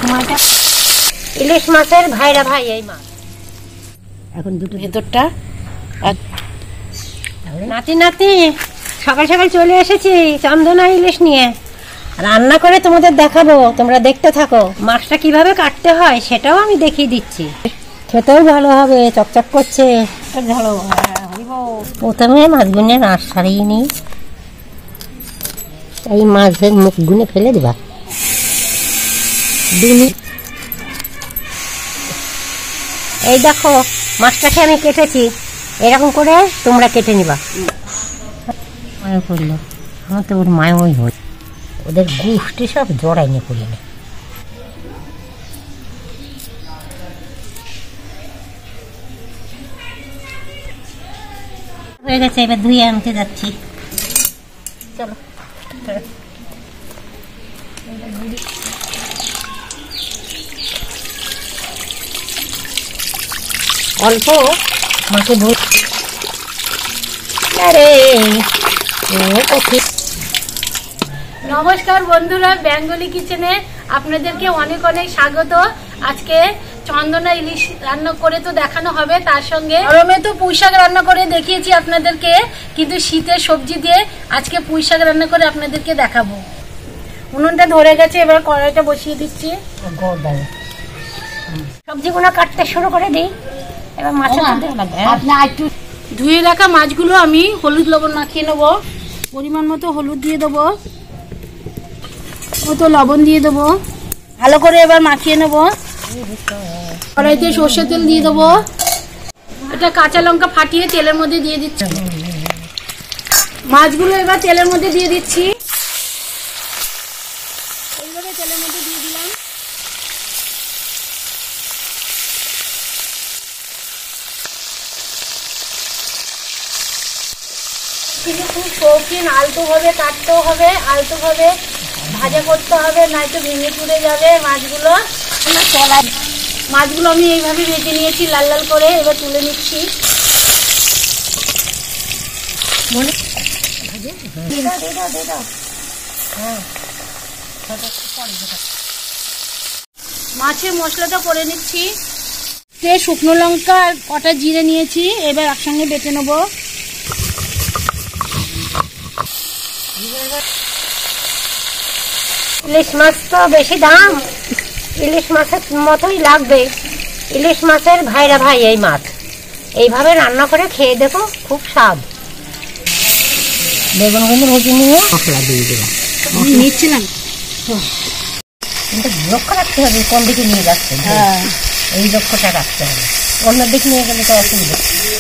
সময়টা ইলিশ মাছের ভাইরা ভাই এই মাছ এখন দুটো ভেতরটা। নাতি নাতি সকাল সকাল চলে এসেছি চন্দনা ইলিশ নিয়ে, রান্না করে তোমাদের দেখাবো, তোমরা দেখতে থাকো। মাছটা কিভাবে কাটতে হয় সেটাও আমি দেখিয়ে দিচ্ছি, খেতেও ভালো হবে, চকচক করছে। প্রথমে মাছগুলো আঁশ ছাড়িয়ে নিই, এই মাছের মুখ গুনে ফেলে দিবা। এই দেখো মাছটাকে আমি কেটেছি, এরকম করে তোমরা কেটে নিবা। মায় করলো আমার তো ওর মায় ওই হয়, ওদের গোষ্ঠী সব জড়াই নিয়ে করি না। হয়ে গেছে, এবার ধুয়ে আনতে যাচ্ছি, চলো। অল্প মাকে ভোট নমস্কার বন্ধুরা, বেঙ্গলি কিচেনে আপনাদেরকে অনেক অনেক স্বাগত। আজকে চন্দনা ইলিশ রান্না করে তো দেখানো হবে, তার সঙ্গে গরমে তো পুঁই শাক রান্না করে দেখিয়েছি আপনাদেরকে, কিন্তু শীতের সবজি দিয়ে আজকে পুঁই শাক রান্না করে আপনাদেরকে দেখাবো। উনুনটা ধরে গেছে, এবার কড়াইটা বসিয়ে দিচ্ছি। সবজিগুলো কাটতে শুরু করে দিই, এবার মাছের একটু ধুয়ে রাখা মাছগুলো আমি হলুদ লবণ মাখিয়ে নেবো। পরিমাণ মতো হলুদ দিয়ে দেবো, মতো লবণ দিয়ে দেবো, ভালো করে এবার মাখিয়ে নেবো। কড়াইতে সর্ষের তেল দিয়ে দেবো, এটা কাঁচা লঙ্কা ফাটিয়ে তেলের মধ্যে দিয়ে দিচ্ছি। মাছগুলো এবার তেলের মধ্যে দিয়ে দিচ্ছি, এইভাবে তেলের মধ্যে দিয়ে দিলাম। কিন্তু খুব শৌখিন, আলতো ভাবে কাটতেও হবে, আলতো ভাবে ভাজা করতে হবে, নয়তো ভেঙে চুরে যাবে মাছগুলো। মাছগুলো আমি এইভাবে ভেজে নিয়েছি লাল লাল করে, এবার তুলে নিচ্ছি। মাছের মশলাটা করে নিচ্ছি। শুকনো লঙ্কা আর কটা জিরে নিয়েছি, এবার একসঙ্গে বেটে নেবো। ইলিশ মাছ তো বেশি দাম, ইলিশ মাছের মতোই লাগবে। ইলিশ মাছের ভাইরা ভাই এই মাছ, এইভাবে রান্না করে খেয়ে দেখো, খুব স্বাদ। বেগুনগুলো ভেজে নিয়ে মশলা দিয়ে দিলাম, নিচ্ছিলাম। কিন্তু লক্ষ্য রাখতে হবে কোন দিকে নিয়ে যাচ্ছে, এই লক্ষ্যটা রাখতে হবে, অন্য দিকে নিয়ে গেলে তো অসুবিধা।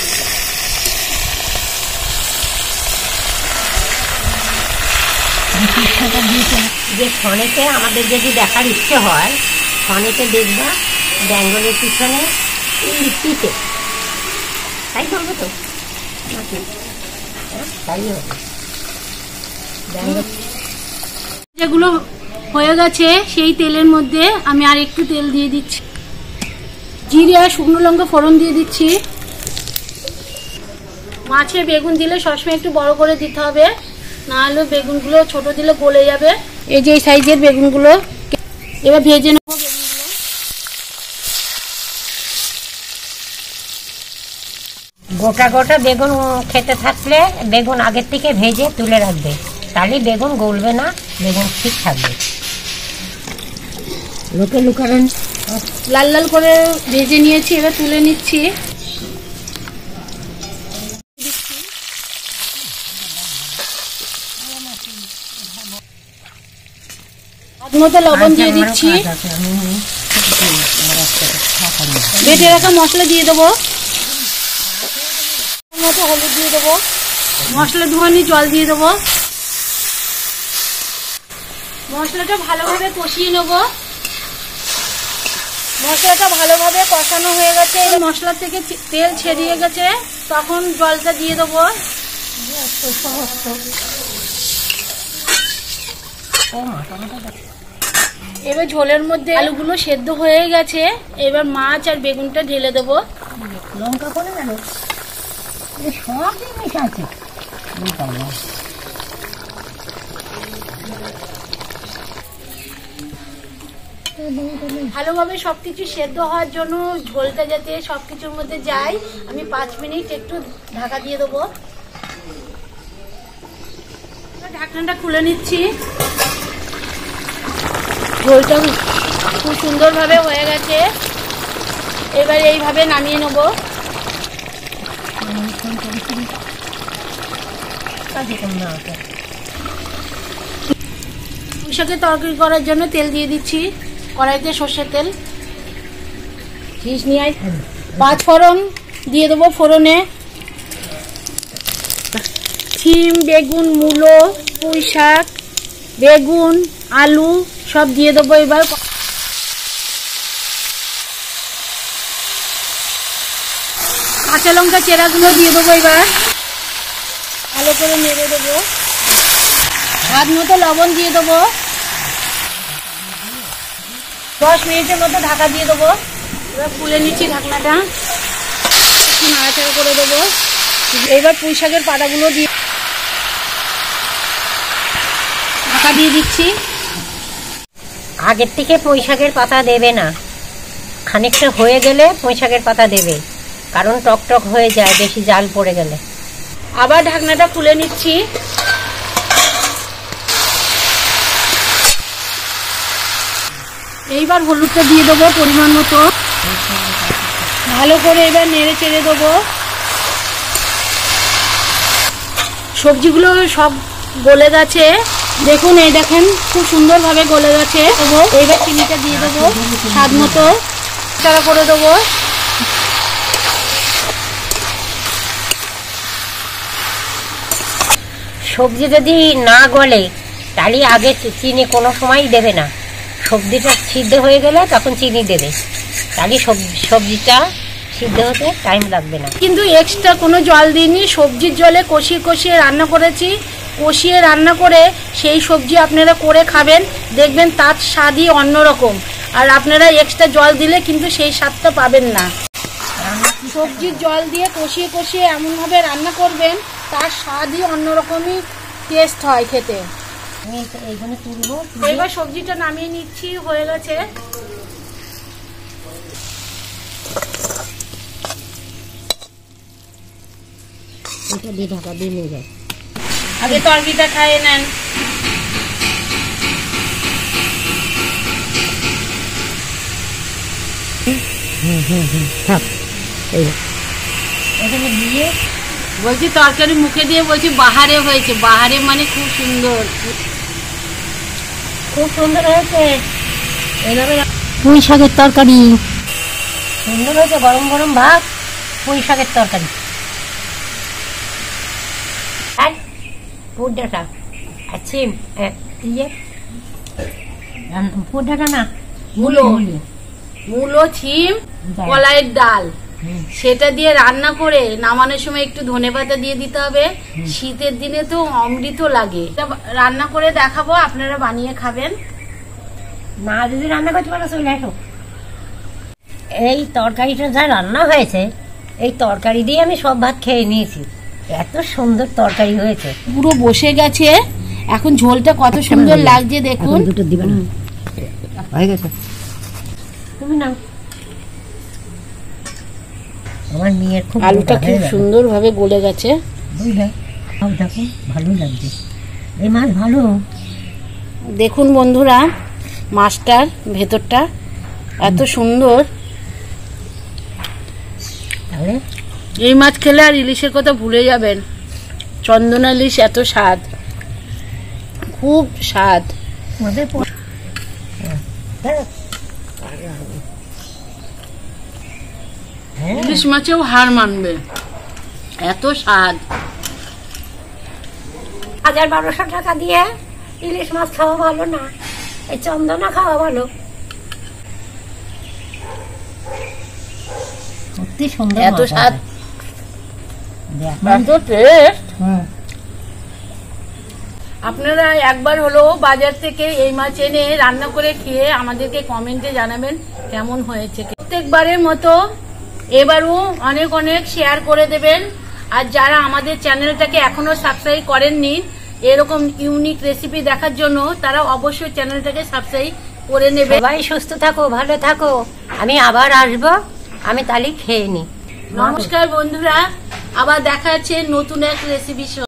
যে ফোনেতে আমাদের যদি দেখার ইচ্ছে হয়, ফোনেতে দেখবা বেঙ্গলের পিছনে পিঠে, তাই করবো তো, তাই হবে। যেগুলো হয়ে গেছে সেই তেলের মধ্যে আমি আর একটু তেল দিয়ে দিচ্ছি, জিরে আর শুকনো লঙ্কা ফোড়ন দিয়ে দিচ্ছি। মাছে বেগুন দিলে সবসময় একটু বড় করে দিতে হবে, না হলে বেগুনগুলো ছোট দিলে গলে যাবে। এই যে এই সাইজের বেগুনগুলো এবার ভেজে নেবো। বেগুনগুলো গোটা গোটা বেগুন খেতে থাকলে বেগুন আগের থেকে ভেজে তুলে রাখবে, তাহলে বেগুন গলবে না, বেগুন ঠিক থাকবে। লোকে লুকারেন লাল লাল করে ভেজে নিয়েছি, এবার তুলে নিচ্ছি। মতো লবণ দিয়ে দিচ্ছি, বেটে রাখা মশলা দিয়ে দেবো, মতো হলুদ দিয়ে দেবো, মশলা ধোয়ানি জল দিয়ে দেবো। মশলাটা ভালোভাবে কষিয়ে নেব। মশলাটা ভালোভাবে কষানো হয়ে গেছে, মশলা থেকে তেল ছেড়িয়ে গেছে, তখন জলটা দিয়ে দেবো। এবার ঝোলের মধ্যে আলুগুলো সেদ্ধ হয়ে গেছে, এবার মাছ আর বেগুনটা ঢেলে দেবো। লঙ্কা করে গেল, সব জিনিস আছে। ভালোভাবে সবকিছু সেদ্ধ হওয়ার জন্য ঝোলটা যাতে সবকিছুর মধ্যে যায়, আমি 5 মিনিট একটু ঢাকা দিয়ে দেবো। ঢাকনাটা খুলে নিচ্ছি। ঝোলটা খুব সুন্দরভাবে হয়ে গেছে, এবার এইভাবে নামিয়ে নেবো। পুঁইশাকে তরকারি করার জন্য তেল দিয়ে দিচ্ছি, কড়াইতে সর্ষের তেল। 5 ফোড়ন দিয়ে দেবো। ফোড়নে শিম, বেগুন, মূলো, পুঁই শাক, বেগুন, আলু সব দিয়ে দেবো। এবার কাঁচা লঙ্কা চেরাগুলো দিয়ে দেবো। এবার ভালো করে নেড়ে দেবো। স্বাদ মতো লবণ দিয়ে দেবো। 10 মিনিটের মতো ঢাকা দিয়ে দেবো। এবার খুলে নিচ্ছি ঢাকনাটা, একটু নাড়াচাড়া করে দেবো। এবার পুঁই শাকের পাতাগুলো দিয়ে ঢাকা দিয়ে দিচ্ছি। আগের থেকে পুঁই শাকের পাতা দেবে না, খানিকটা হয়ে গেলে পুঁই শাকের পাতা দেবে, কারণ টক টক হয়ে যায় বেশি জাল পড়ে গেলে। আবার ঢাকনাটা খুলে নিচ্ছি। এইবার হলুদটা দিয়ে দেবো পরিমাণ মতো। ভালো করে এবার নেড়ে চেড়ে দেবো। সবজিগুলো সব গলে গেছে, দেখুন, এই দেখেন খুব সুন্দরভাবে গলে গেছে। এইবার চিনিটা দিয়ে দেবো স্বাদ মতো, নাড়াচাড়া করে দেবো। সবজি যদি না গলে তাহলে আগে চিনি কোনো সময় দেবে না, সবজিটা সিদ্ধ হয়ে গেলে তখন চিনি দেবে, তাহলে সবজিটা সিদ্ধ হতে টাইম লাগবে না। কিন্তু এক্সট্রা কোনো জল দিইনি, সবজির জলে কষিয়ে কষিয়ে রান্না করেছি। কষিয়ে রান্না করে সেই সবজি আপনারা করে খাবেন, দেখবেন তার স্বাদই অন্যরকম। আর আপনারা এক্সট্রা জল দিলে কিন্তু সেই স্বাদটা পাবেন না। সবজির জল দিয়ে কষিয়ে কষিয়ে এমনভাবে রান্না করবেন, তার স্বাদই অন্যরকমই টেস্ট হয় খেতে। এইখানে তুলবো, এবার সবজিটা নামিয়ে নিচ্ছি, হয়ে গেছে। এটা দিয়ে ঢাকা দিয়ে নিয়ে যায়। আগে তরকারিটা খাইয়ে নেন। এখানে দিয়ে বলছি তরকারি মুখে দিয়ে বলছি বাহারে হয়েছে, বাহারে মানে খুব সুন্দর, খুব সুন্দর হয়েছে। এইভাবে পুঁই শাকের তরকারি সুন্দর হয়েছে, গরম গরম ভাত, পুঁই শাকের তরকারি। আর পুর ডাঁটা আর সিম দিয়ে পুর ডাঁটা না, মূলো, মূলো, ছিম, কলাইয়ের ডাল, সেটা দিয়ে রান্না করে নামানোর সময় একটু ধনেপাতা দিয়ে দিতে হবে। শীতের দিনে তো অমৃত লাগে। রান্না করে দেখাবো, আপনারা বানিয়ে খাবেন। না যদি রান্না করতে পারো চলে আসো। এই তরকারিটা যা রান্না হয়েছে, এই তরকারি দিয়ে আমি সব ভাত খেয়ে নিয়েছি, এত সুন্দর তরকারি হয়েছে। পুরো বসে গেছে, এখন ঝোলটা কত সুন্দর লাগছে দেখুন। দুটো দিবে না, হয়ে গেছে, তুমি নাও। আমার মেয়ের খুব আলুটা খুব সুন্দর ভাবে গলে গেছে, বুঝলে? ভালো লাগছে, এই মাছ ভালো। দেখুন বন্ধুরা, মাছটার ভেতরটা এত সুন্দর। তাহলে এই মাছ খেলে আর ইলিশের কথা ভুলে যাবেন। চন্দনা ইলিশ এত স্বাদ, খুব স্বাদ। ইলিশ মাছেও হার মানবে, এত স্বাদ। 1200 টাকা দিয়ে ইলিশ মাছ খাওয়া ভালো না, এই চন্দনা খাওয়া ভালো। সত্যি সুন্দর, এত স্বাদ, এত টেস্ট। আপনারা একবার হলো বাজার থেকে এই মাছ এনে রান্না করে খেয়ে আমাদেরকে কমেন্টে জানাবেন কেমন হয়েছে। প্রত্যেকবারের মতো এবারও অনেক অনেক শেয়ার করে দেবেন। আর যারা আমাদের চ্যানেলটাকে এখনো সাবস্ক্রাইব করেননি এরকম ইউনিক রেসিপি দেখার জন্য, তারা অবশ্যই চ্যানেলটাকে সাবস্ক্রাইব করে নেবে। সবাই সুস্থ থাকো, ভালো থাকো। আমি আবার আসবো, আমি তাহলে খেয়ে নি। নমস্কার বন্ধুরা, আবার দেখা হচ্ছে নতুন এক রেসিপি।